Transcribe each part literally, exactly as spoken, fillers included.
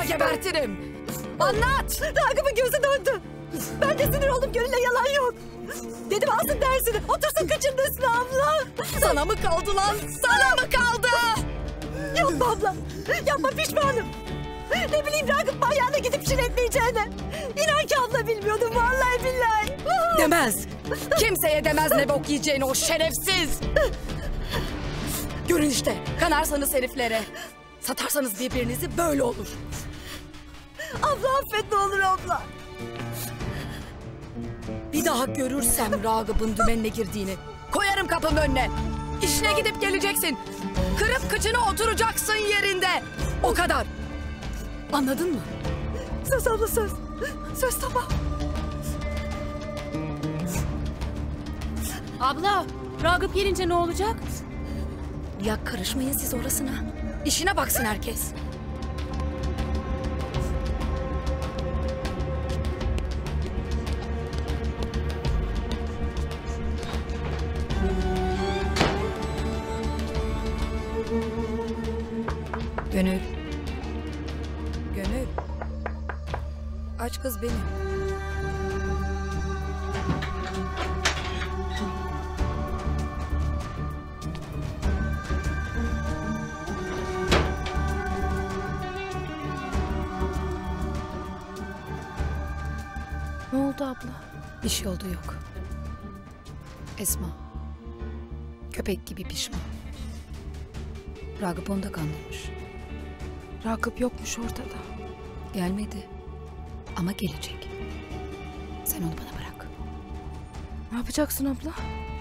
gebertirim. Anlat. Ragıp'ın gözü döndü. Ben de sinir oldum, Gönül'e yalan yok. Dedim alsın dersini, otursun kıçının üstüne abla. Sana mı kaldı lan? Sana mı kaldı? Yapma abla, yapma, pişmanım. Ne bileyim Ragıp manyağına gidip şiretleyeceğine. İnan ki abla bilmiyordum vallahi billahi. Demez. Kimseye demez ne bok yiyeceğini o şerefsiz. Görün işte, kanarsanız heriflere. Satarsanız birbirinizi böyle olur. Abla affet ne olur abla. Bir daha görürsem Ragıp'ın dümenine girdiğini koyarım kapının önüne. İşine gidip geleceksin. Kırıp kıçına oturacaksın yerinde. O kadar. Anladın mı? Söz abla söz. Söz tamam. Abla, Ragıp gelince ne olacak? Ya karışmayın siz orasına. İşine baksın herkes. Gönül. Gönül. Aç kız benim. Ne oldu abla? Bir şey oldu yok. Esma. Köpek gibi pişman. Ragıp onu da kandırmış. Ragıp yokmuş ortada. Gelmedi. Ama gelecek. Sen onu bana bırak. Ne yapacaksın abla?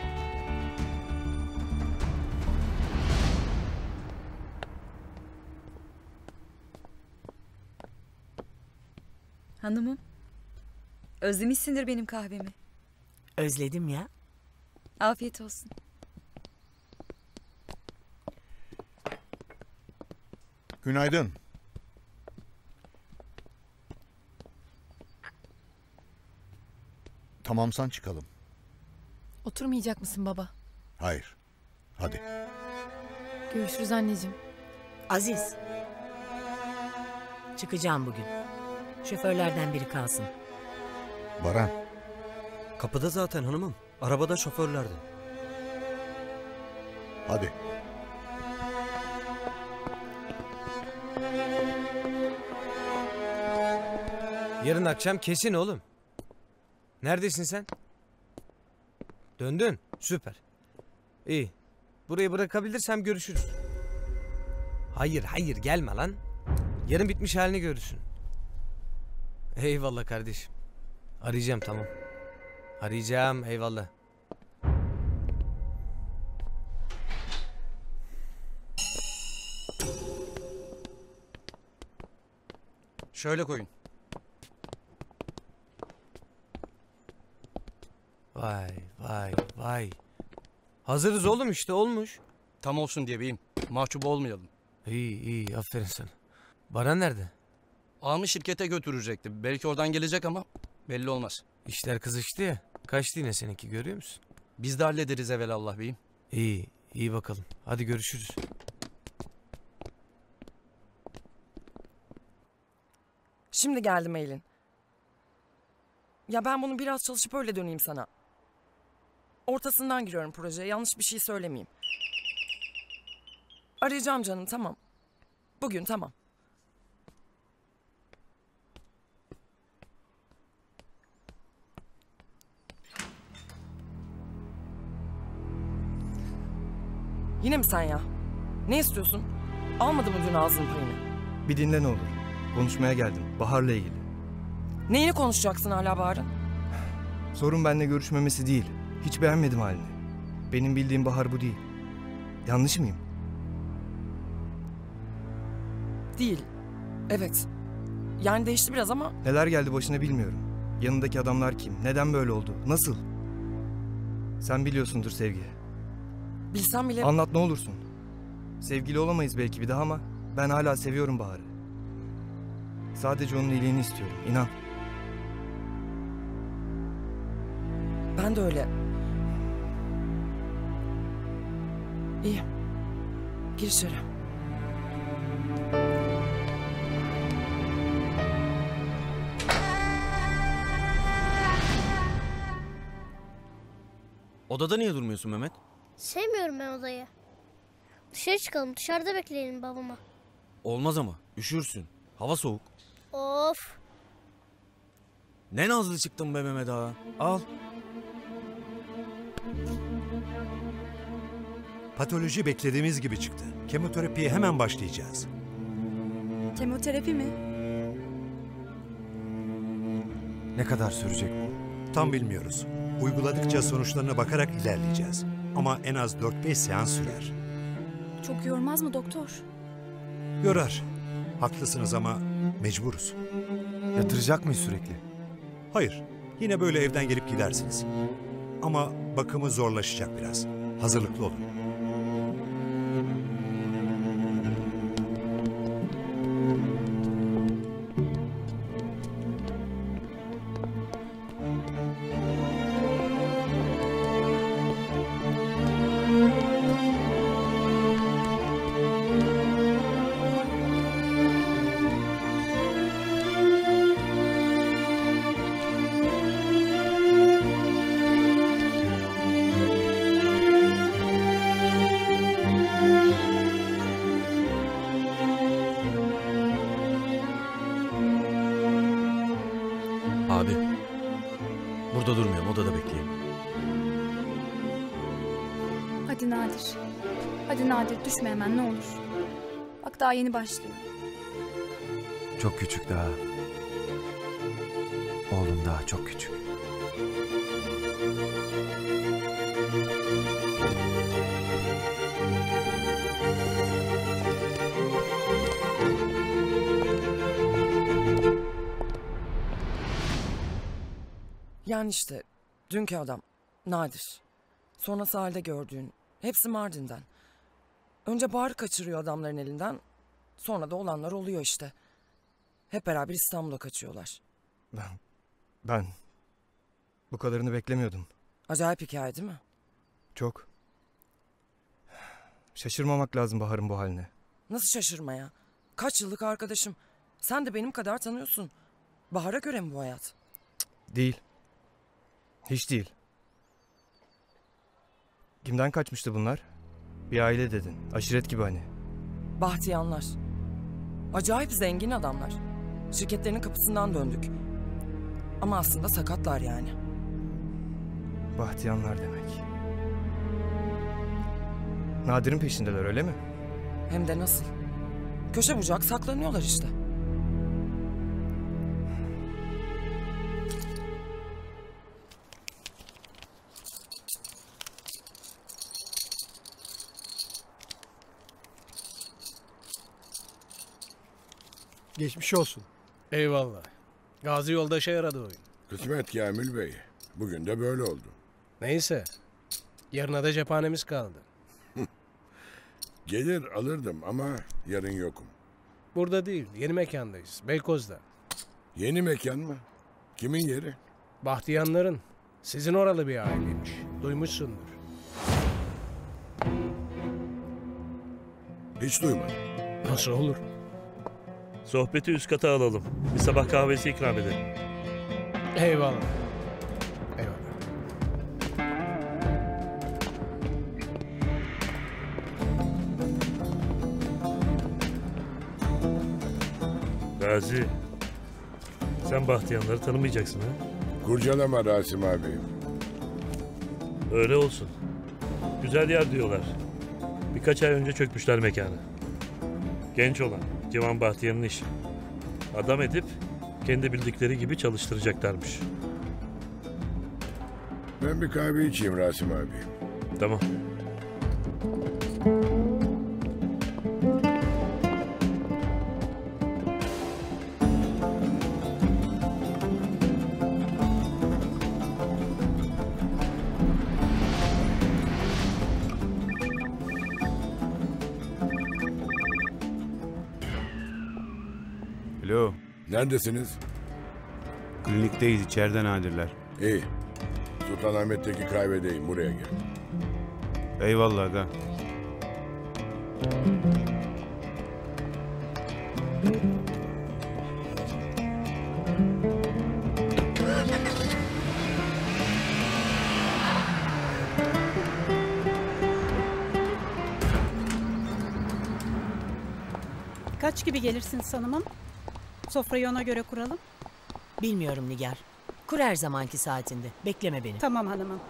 Hanımım. Özlemişsindir benim kahvemi. Özledim ya. Afiyet olsun. Günaydın. Tamamsan çıkalım. Oturmayacak mısın baba? Hayır. Hadi. Görüşürüz anneciğim. Aziz. Çıkacağım bugün. Şoförlerden biri kalsın. Baran. Kapıda zaten hanımım. Arabada şoförlerdi. Hadi. Yarın akşam kesin oğlum. Neredesin sen? Döndün. Süper. İyi. Burayı bırakabilirsem görüşürüz. Hayır hayır gelme lan. Yarın bitmiş halini görürsün. Eyvallah kardeşim. Arayacağım tamam. Arayacağım eyvallah. Şöyle koyun. Vay vay vay. Hazırız oğlum işte olmuş. Tam olsun diye beyim. Mahcup olmayalım. İyi iyi aferin sana. Baran nerede? Ağamı şirkete götürecekti. Belki oradan gelecek ama belli olmaz. İşler kızıştı ya. Kaçtı yine seninki görüyor musun? Biz de hallederiz evelallah beyim. İyi iyi bakalım. Hadi görüşürüz. Şimdi geldi mailin. Ya ben bunu biraz çalışıp öyle döneyim sana. Ortasından giriyorum projeye. Yanlış bir şey söylemeyeyim. Arayacağım canım, tamam. Bugün tamam. Yine mi sen ya? Ne istiyorsun? Almadım mı dün ağzının payını? Bir dinle ne olur. Konuşmaya geldim. Bahar'la ilgili. Neyini konuşacaksın hala Bahar'ın? Sorun benimle görüşmemesi değil. Hiç beğenmedim halini. Benim bildiğim Bahar bu değil. Yanlış mıyım? Değil. Evet. Yani değişti biraz ama... Neler geldi başına bilmiyorum. Yanındaki adamlar kim? Neden böyle oldu? Nasıl? Sen biliyorsundur Sevgi. Bilsem bile... Anlat ne olursun. Sevgili olamayız belki bir daha ama ben hala seviyorum Bahar'ı. Sadece onun iyiliğini istiyorum. İnan. Ben de öyle. İyi. Gir içeri. Odada niye durmuyorsun Mehmet? Sevmiyorum ben odayı. Dışarı çıkalım, dışarıda bekleyelim babama. Olmaz ama. Üşürsün. Hava soğuk. Of. Ne nazlı çıktın be Mehmet ağa. Al. Patoloji beklediğimiz gibi çıktı. Kemoterapiye hemen başlayacağız. Kemoterapi mi? Ne kadar sürecek bu? Tam bilmiyoruz. Uyguladıkça sonuçlarına bakarak ilerleyeceğiz. Ama en az dört beş seans sürer. Çok yormaz mı doktor? Yorar. Haklısınız ama mecburuz. Yatıracak mıyız sürekli? Hayır. Yine böyle evden gelip gidersiniz. Ama bakımı zorlaşacak biraz. Hazırlıklı olun. Abi. Burada durmayalım, odada bekleyelim. Hadi Nadir. Hadi Nadir düşme hemen ne olur. Bak daha yeni başlıyor. Çok küçük daha. Oğlum daha çok küçük. Yani işte dünkü adam Nadir. Sonra sahilde gördüğün hepsi Mardin'den. Önce Bahar'ı kaçırıyor adamların elinden. Sonra da olanlar oluyor işte. Hep beraber İstanbul'a kaçıyorlar. Ben... Ben... Bu kadarını beklemiyordum. Acayip hikaye değil mi? Çok. Şaşırmamak lazım Bahar'ın bu haline. Nasıl şaşırma ya? Kaç yıllık arkadaşım. Sen de benim kadar tanıyorsun. Bahar'a göre mi bu hayat? Değil. Hiç değil. Kimden kaçmıştı bunlar? Bir aile dedin. Aşiret gibi hani. Bahtiyanlar. Acayip zengin adamlar. Şirketlerinin kapısından döndük. Ama aslında sakatlar yani. Bahtiyanlar demek. Nadir'in peşindeler öyle mi? Hem de nasıl? Köşe bucak saklanıyorlar işte. Geçmiş olsun. Eyvallah. Gazi yoldaşa yaradı oyun. Kısmet Kamil Bey. Bugün de böyle oldu. Neyse. Yarına da cephanemiz kaldı. Gelir alırdım ama yarın yokum. Burada değil, yeni mekandayız. Beykoz'da. Yeni mekan mı? Kimin yeri? Bahtiyanların. Sizin oralı bir aileymiş. Duymuşsundur. Hiç duymadım. Nasıl olur? Sohbeti üst kata alalım. Bir sabah kahvesi ikram edelim. Eyvallah. Eyvallah. Gazi, sen Bahtiyanları tanımayacaksın ha? Kurcalama Rasim abi. Öyle olsun. Güzel yer diyorlar. Birkaç ay önce çökmüşler mekanı. Genç olan Civan Bahtiyan'ın işi. Adam edip kendi bildikleri gibi çalıştıracaklarmış. Ben bir kahve içeyim Rasim abi. Tamam. Alo. Neredesiniz? Klinikteyiz, içeride Nadirler. İyi. Sultanahmet'teki kahvedeyim, buraya gel. Eyvallah aga. Kaç gibi gelirsiniz hanımım? Sofrayı ona göre kuralım. Bilmiyorum Nigar. Kur her zamanki saatinde. Bekleme beni. Tamam hanımım.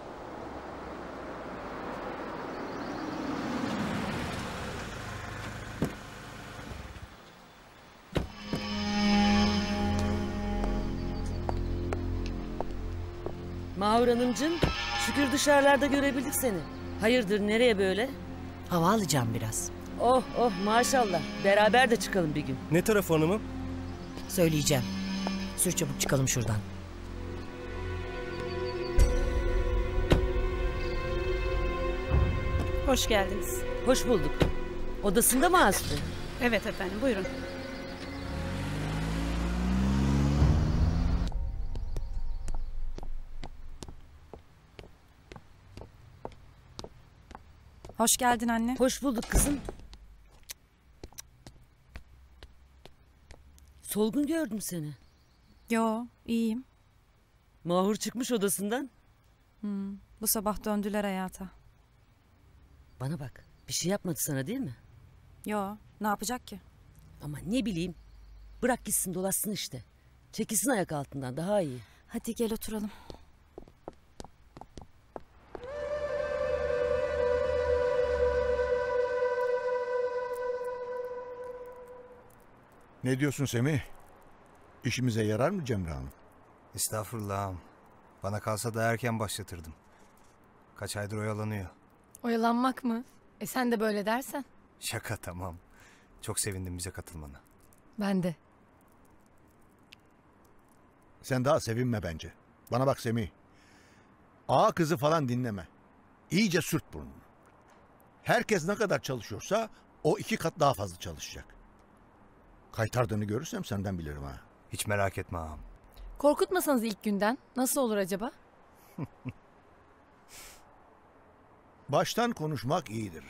Mahur Hanımcığım, şükür dışarılarda görebildik seni. Hayırdır, nereye böyle? Hava alacağım biraz. Oh oh maşallah. Beraber de çıkalım bir gün. Ne tarafı hanımım? Söyleyeceğim. Sür çabuk çıkalım şuradan. Hoş geldiniz. Hoş bulduk. Odasında mı Aslı? Evet efendim, buyurun. Hoş geldin anne. Hoş bulduk kızım. Solgun gördüm seni. Yo, iyiyim. Mahur çıkmış odasından. Hmm, bu sabah döndüler hayata. Bana bak, bir şey yapmadı sana değil mi? Yo, ne yapacak ki? Ama ne bileyim. Bırak gitsin dolaşsın işte. Çekilsin ayak altından, daha iyi. Hadi gel oturalım. Ne diyorsun Semih? İşimize yarar mı Cemre Hanım? Estağfurullah ağam. Bana kalsa da erken başlatırdım. Kaç aydır oyalanıyor. Oyalanmak mı? E sen de böyle dersen. Şaka tamam. Çok sevindim bize katılmana. Ben de. Sen daha sevinme bence. Bana bak Semih. Ağa kızı falan dinleme. İyice sürt burnunu. Herkes ne kadar çalışıyorsa o iki kat daha fazla çalışacak. Kaytardığını görürsem senden bilirim ha. Hiç merak etme ağam. Korkutmasanız ilk günden. Nasıl olur acaba? Baştan konuşmak iyidir.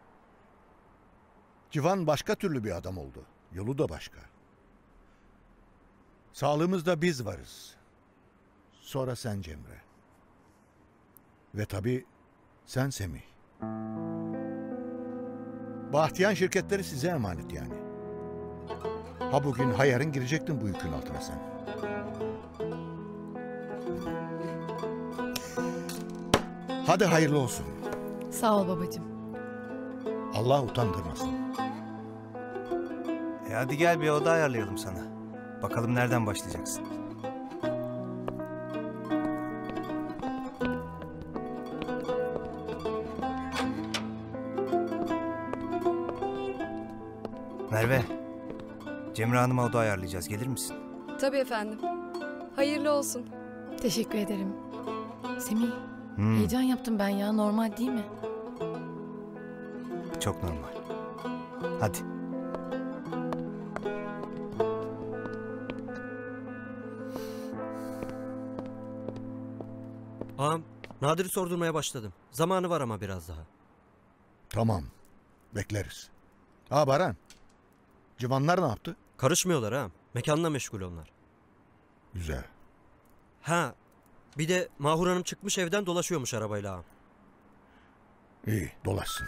Civan başka türlü bir adam oldu. Yolu da başka. Sağlığımızda biz varız. Sonra sen Cemre. Ve tabii sen Semih. Bahtiyan şirketleri size emanet yani. Ha bugün ha yarın girecektin bu yükün altına sen. Hadi hayırlı olsun. Sağ ol babacığım. Allah utandırmasın. E hadi gel bir oda ayarlayalım sana. Bakalım nereden başlayacaksın. Merve, Cemre Hanım'a oda ayarlayacağız. Gelir misin? Tabii efendim. Hayırlı olsun. Teşekkür ederim. Semih, Hmm. heyecan yaptım ben ya. Normal değil mi? Çok normal. Hadi. Ağam, Nadir'i sordurmaya başladım. Zamanı var ama biraz daha. Tamam. Bekleriz. Ha Baran. Civanlar ne yaptı? Karışmıyorlar ağam. Mekanla meşgul onlar. Güzel. Ha, bir de Mahur Hanım çıkmış evden dolaşıyormuş arabayla ağam. İyi, dolaşsın.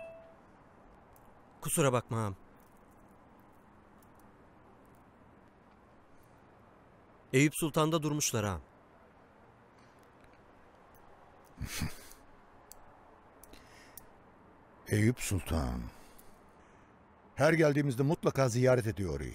Kusura bakma ağam. Eyüp Sultan'da durmuşlar ağam. Eyüp Sultan. Her geldiğimizde mutlaka ziyaret ediyor orayı.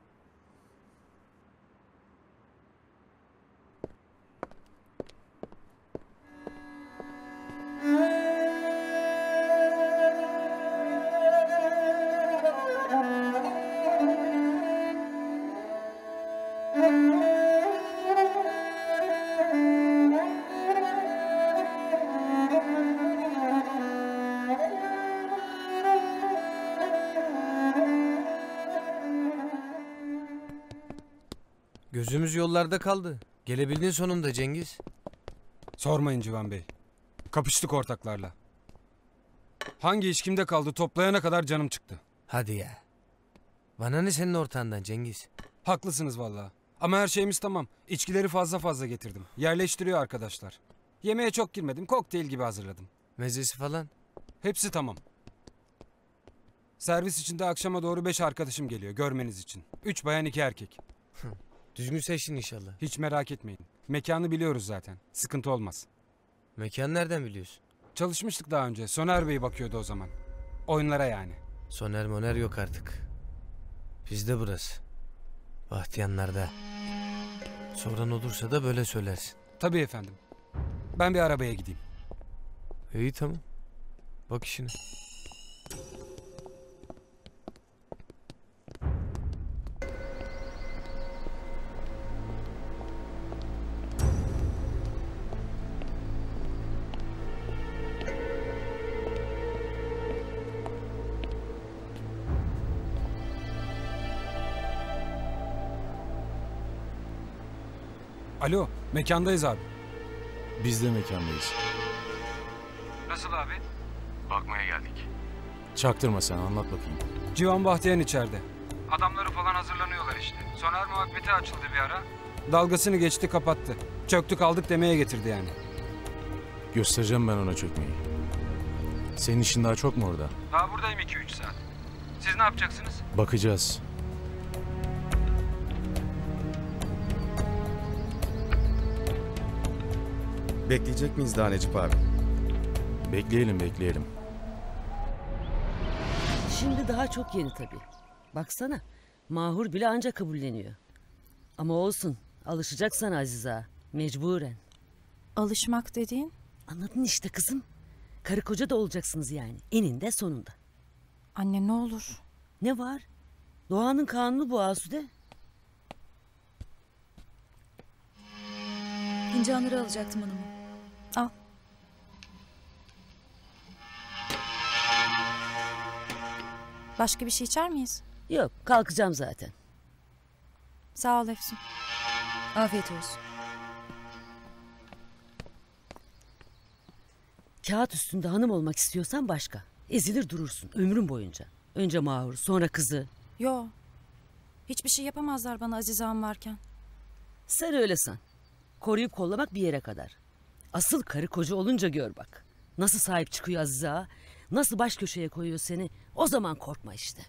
Gözümüz yollarda kaldı. Gelebildin sonunda Cengiz. Sormayın Civan Bey. Kapıştık ortaklarla. Hangi iş kimde kaldı toplayana kadar canım çıktı. Hadi ya. Bana ne senin ortağından Cengiz? Haklısınız vallahi. Ama her şeyimiz tamam. İçkileri fazla fazla getirdim. Yerleştiriyor arkadaşlar. Yemeğe çok girmedim. Kokteyl gibi hazırladım. Mezesi falan? Hepsi tamam. Servis içinde akşama doğru beş arkadaşım geliyor görmeniz için. Üç bayan iki erkek. Düzgün seçtin inşallah. Hiç merak etmeyin. Mekanı biliyoruz zaten. Sıkıntı olmaz. Mekan nereden biliyorsun? Çalışmıştık daha önce. Soner Bey bakıyordu o zaman. Oyunlara yani. Soner moner yok artık. Bizde burası. Bahtiyanlarda. Soran olursa da böyle söylersin. Tabii efendim. Ben bir arabaya gideyim. İyi tamam. Bak işine. Alo, mekandayız abi. Biz de mekandayız. Nasıl abi? Bakmaya geldik. Çaktırma sen, anlat bakayım. Civan Bahtiyan içeride. Adamları falan hazırlanıyorlar işte. Soner muhabbeti açıldı bir ara. Dalgasını geçti kapattı. Çöktük aldık demeye getirdi yani. Göstereceğim ben ona çökmeyi. Senin işin daha çok mu orada? Daha buradayım iki üç saat. Siz ne yapacaksınız? Bakacağız. Bekleyecek miyiz daha Necip abi? Bekleyelim bekleyelim. Şimdi daha çok yeni tabii. Baksana, Mahur bile anca kabulleniyor. Ama olsun, alışacak sana Aziz ağa. Mecburen. Alışmak dediğin? Anladın işte kızım. Karı koca da olacaksınız yani. Eninde sonunda. Anne ne olur. Ne var? Doğanın kanunu bu Asude. Fincanları alacaktım hanımım. Al. Başka bir şey içer miyiz? Yok, kalkacağım zaten. Sağ ol Efsun. Afiyet olsun. Kağıt üstünde hanım olmak istiyorsan başka. Ezilir durursun ömrün boyunca. Önce Mahur, sonra kızı. Yo. Hiçbir şey yapamazlar bana Aziz ağam varken. Sen öyle san. Koruyup kollamak bir yere kadar. Asıl karı koca olunca gör bak. Nasıl sahip çıkıyor Aziz ağa, nasıl baş köşeye koyuyor seni. O zaman korkma işte.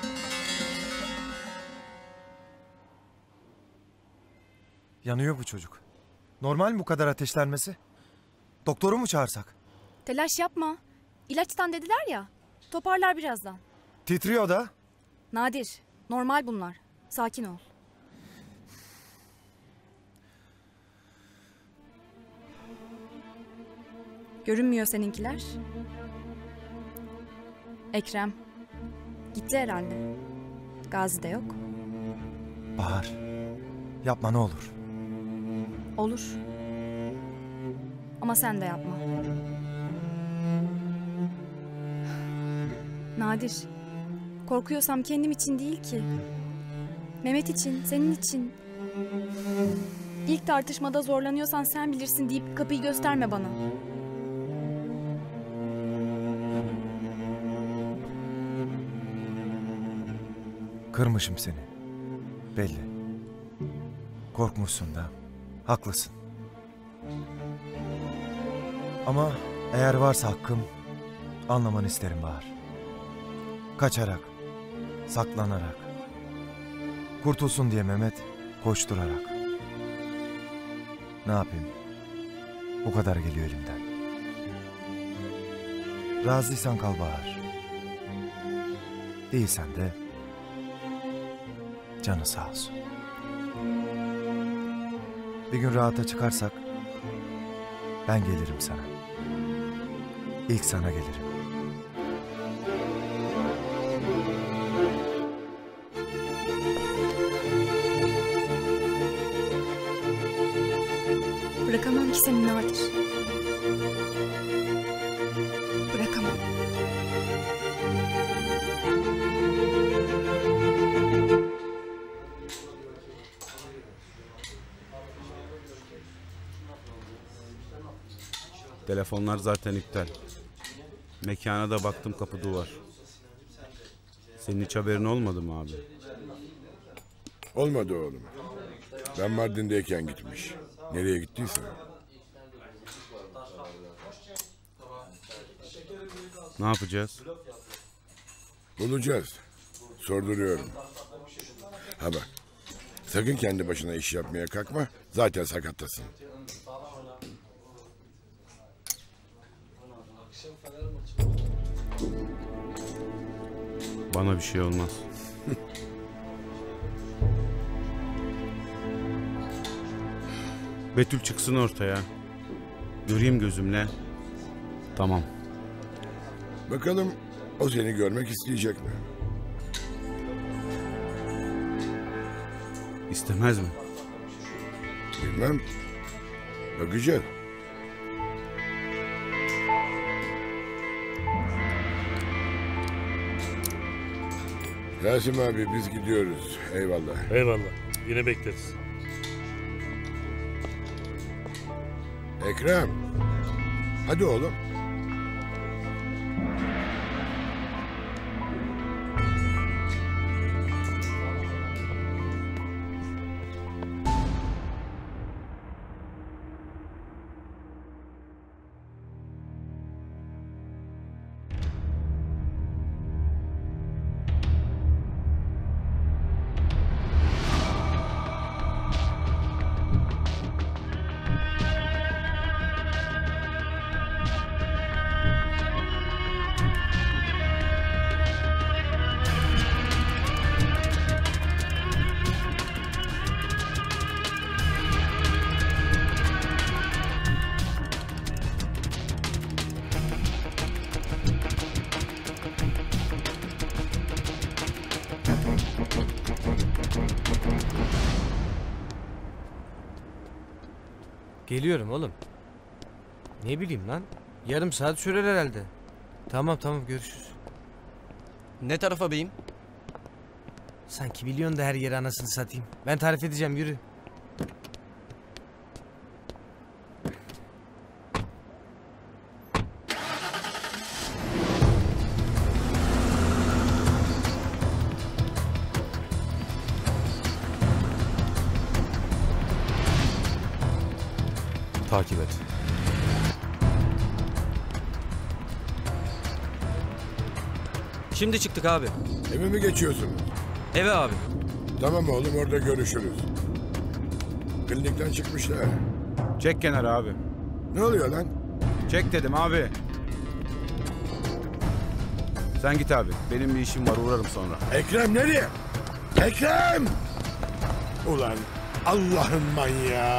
Yanıyor bu çocuk. Normal mi bu kadar ateşlenmesi? Doktoru mu çağırsak? Telaş yapma. İlaçtan dediler ya. Toparlar birazdan. Titriyor da. Nadir. Normal bunlar. Sakin ol. Görünmüyor seninkiler. Ekrem. Gitti herhalde. Gazi de yok. Bahar. Yapma ne olur. Olur. Ama sen de yapma. Nadir. Korkuyorsam kendim için değil ki. Mehmet için, senin için. İlk tartışmada zorlanıyorsan sen bilirsin deyip kapıyı gösterme bana. Kırmışım seni. Belli. Korkmuşsun da. Haklısın. Ama eğer varsa hakkım anlamanı isterim Bahar. Kaçarak, saklanarak, kurtulsun diye Mehmet koşturarak. Ne yapayım? Bu kadar geliyor elimden. Razıysan kal Bahar. Değilsen de canı sağ olsun. Bir gün rahata çıkarsak ben gelirim sana. İlk sana gelirim. Bırakamam ki seni Nadir. Bırakamam. Telefonlar zaten iptal. Mekana da baktım, kapı duvar. Senin hiç haberin olmadı mı abi? Olmadı oğlum. Ben Mardin'deyken gitmiş. Nereye gittiyse. Ne yapacağız? Bulacağız. Sorduruyorum. Ha bak. Sakın kendi başına iş yapmaya kalkma. Zaten sakattasın. Bana bir şey olmaz. Betül çıksın ortaya. Göreyim gözümle. Tamam. Bakalım o seni görmek isteyecek mi? İstemez mi? Bilmem. Bakacağız. Rasim abi biz gidiyoruz. Eyvallah. Eyvallah. Yine bekleriz. Ekrem. Hadi oğlum. Geliyorum oğlum. Ne bileyim lan. Yarım saat sürer herhalde. Tamam tamam görüşürüz. Ne tarafa beyim? Sanki biliyorsun da her yeri anasını satayım. Ben tarif edeceğim yürü. Takip et. Şimdi çıktık abi. Eve mi geçiyorsun? Eve abi. Tamam oğlum orada görüşürüz. Klinikten çıkmışlar. Çek kenara abi. Ne oluyor lan? Çek dedim abi. Sen git abi. Benim bir işim var, uğrarım sonra. Ekrem nereye? Ekrem! Ulan Allah'ın manyağı.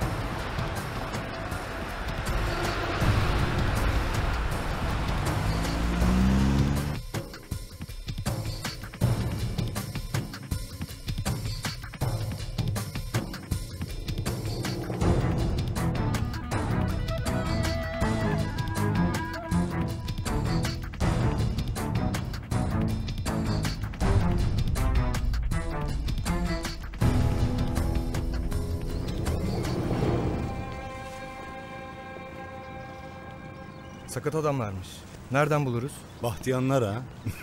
Sakat adamlarmış. Nereden buluruz? Bahtiyanlar ha.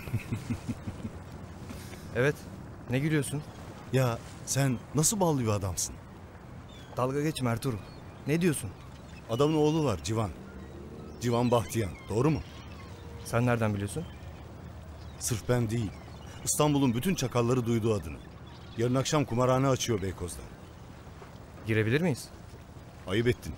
Evet. Ne gülüyorsun? Ya sen nasıl ballı bir adamsın? Dalga geçme Ertuğrul. Ne diyorsun? Adamın oğlu var Civan. Civan Bahtiyan. Doğru mu? Sen nereden biliyorsun? Sırf ben değil. İstanbul'un bütün çakalları duyduğu adını. Yarın akşam kumarhane açıyor Beykoz'da. Girebilir miyiz? Ayıp ettin.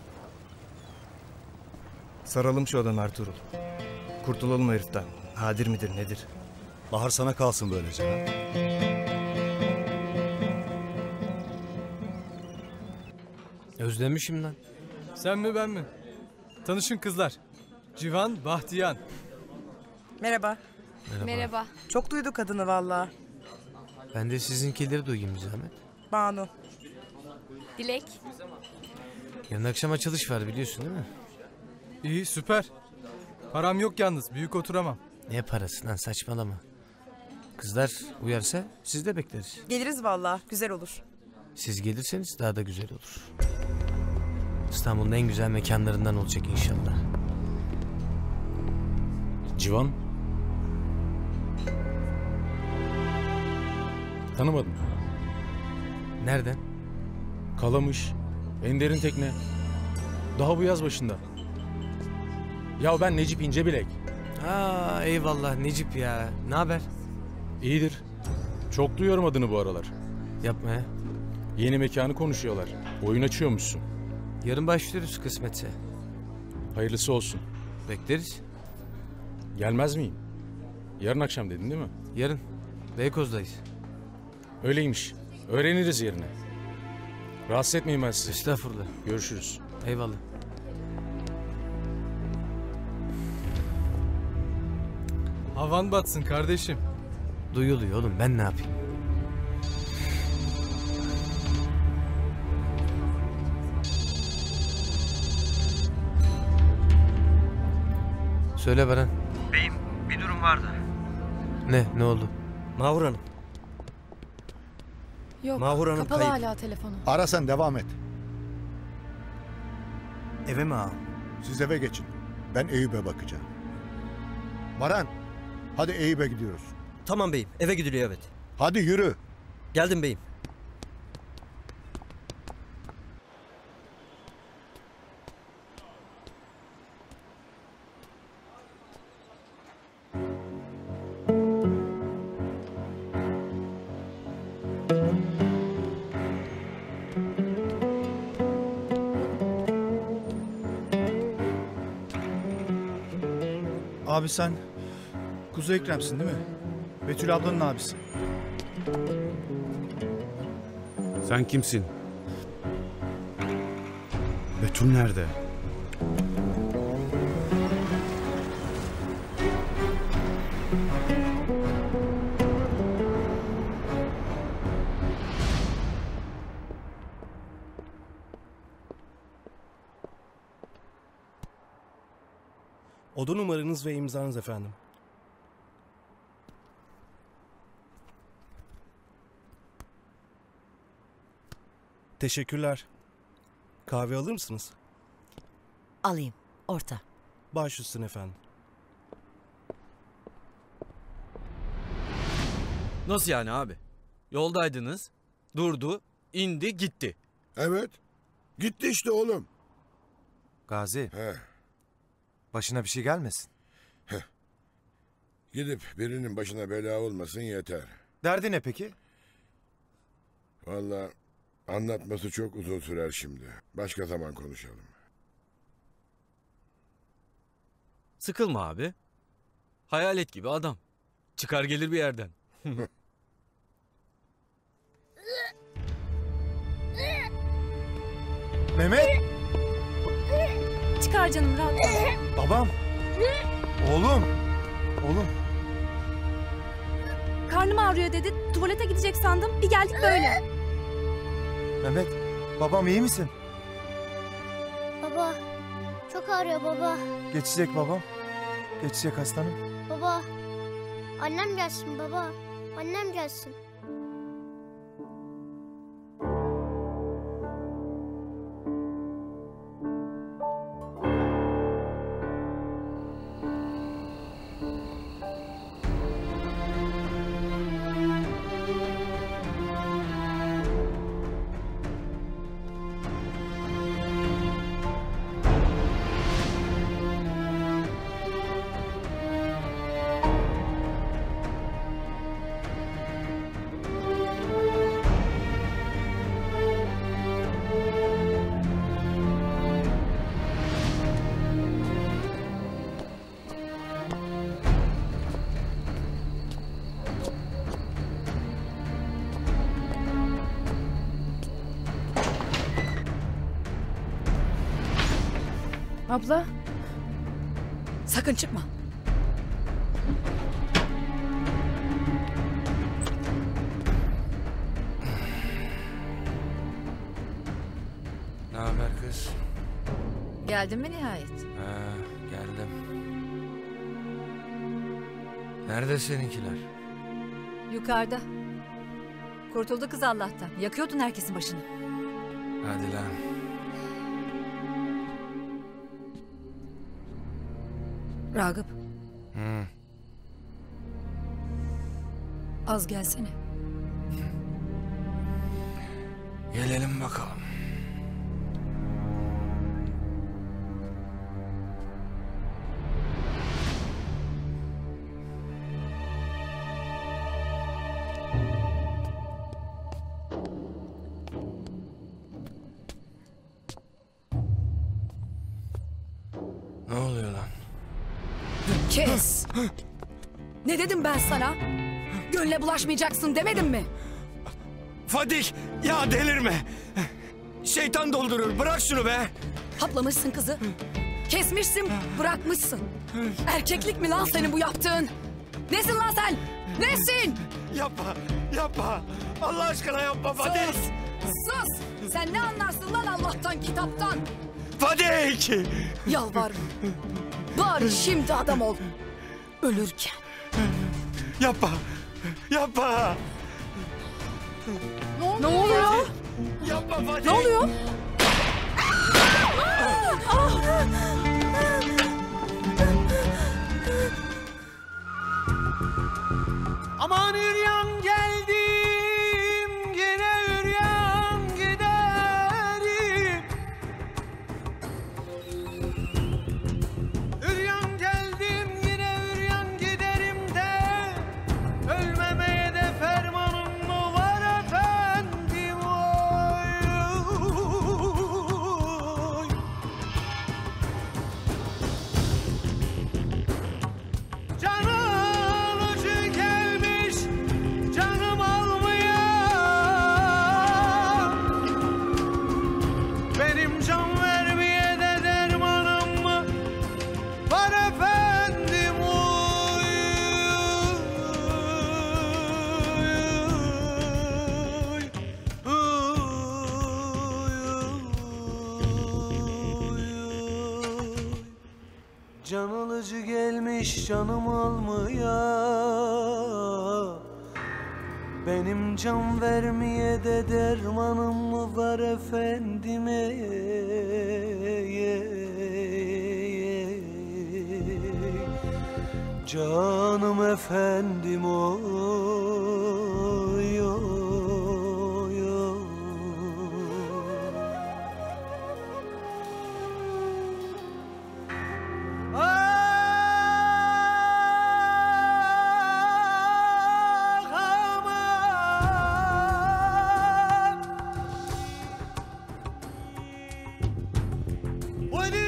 Saralım şu adamı Ertuğrul. Kurtulalım heriften. Hadir midir nedir? Bahar sana kalsın böylece. Ha? Özlemişim lan. Sen mi ben mi? Tanışın kızlar. Civan, Bahtiyan. Merhaba. Merhaba. Merhaba. Çok duyduk adını valla. Ben de sizinkileri duyayım bir zahmet. Banu. Dilek. Yarın akşam açılış var biliyorsun değil mi? İyi, süper. Param yok yalnız, büyük oturamam. Ne parası lan, saçmalama. Kızlar uyarsa siz de bekleriz. Geliriz valla, güzel olur. Siz gelirseniz daha da güzel olur. İstanbul'un en güzel mekanlarından olacak inşallah. Civan. Tanımadım. Nereden? Kalamış. Ender'in tekne. Daha bu yaz başında. Ya ben Necip İncebilek. Aa eyvallah Necip ya. Ne haber? İyidir. Çok duyuyorum adını bu aralar. Yapma ya. Yeni mekanı konuşuyorlar. Oyun açıyormuşsun. Yarın başlıyoruz kısmetse. Hayırlısı olsun. Bekleriz. Gelmez miyim? Yarın akşam dedin değil mi? Yarın. Beykoz'dayız. Öyleymiş. Öğreniriz yerine. Rahatsız etmeyeyim ben sizi. Estağfurullah. Görüşürüz. Eyvallah. Havan batsın kardeşim. Duyuluyor oğlum, ben ne yapayım? Söyle Baran. Beyim, bir durum vardı. Ne? Ne oldu? Mahur Hanım. Yok, Mahur Hanım kapalı kayıp. hala telefonu. Ara sen devam et. Eve mi ağam? Siz eve geçin. Ben Eyüp'e bakacağım. Baran, hadi Eyüp'e gidiyoruz. Tamam beyim, eve gidiliyor evet. Hadi yürü. Geldim beyim. Abi sen Kuzu Ekrem'sin değil mi? Betül ablanın abisi. Sen kimsin? Betül nerede? Oda numaranız ve imzanız efendim. Teşekkürler. Kahve alır mısınız? Alayım. Orta. Baş üstüne efendim. Nasıl yani abi? Yoldaydınız, durdu, indi, gitti. Evet. Gitti işte oğlum. Gazi. He. Başına bir şey gelmesin. Heh. Gidip birinin başına bela olmasın yeter. Derdi ne peki? Vallahi anlatması çok uzun sürer şimdi. Başka zaman konuşalım. Sıkılma abi. Hayalet gibi adam. Çıkar gelir bir yerden. Mehmet! Çıkar canım, rahat ol. Babam! Oğlum! Oğlum! Karnım ağrıyor dedi. Tuvalete gidecek sandım. Bir geldik böyle. Mehmet! Babam iyi misin? Baba, çok ağrıyor baba. Geçecek babam. Geçecek aslanım. Baba, annem gelsin baba. Annem gelsin. Abla. Sakın çıkma. Ne haber kız? Geldin mi nihayet? Ha, geldim. Nerede seninkiler? Yukarıda. Kurtuldu kız Allah'tan. Yakıyordun herkesin başını. Hadi lan. Ragıp. Hı. Az gelsene. Gelelim bakalım. Kes. Ne dedim ben sana? Gönle bulaşmayacaksın demedim mi? Fadik ya delirme. Şeytan doldurur bırak şunu be. Haplamışsın kızı. Kesmişsin bırakmışsın. Erkeklik mi lan senin bu yaptığın? Nesin lan sen? Nesin? Yapma yapma. Allah aşkına yapma Fadik. Sus. Sus. Sen ne anlarsın lan Allah'tan kitaptan? Fadik. Yalvarırım. Bari şimdi adam ol. Ölürken. Yapma. Yapma. Ne oluyor? Yapma Fadik. Ne oluyor? Aman üryan geldim, yine üryan giderim. Üryan geldim, yine üryan giderim de ölmemeye de fermanım mı var efendim oy. Canım acı gelmiş, canım almaya. Benim can vermeye de dermanım mı var efendim oy. Can alıcı gelmiş canım almaya. Benim can vermeye de dermanım mı var efendime. Canım efendim oy, oy, oy. Ah aman. Oy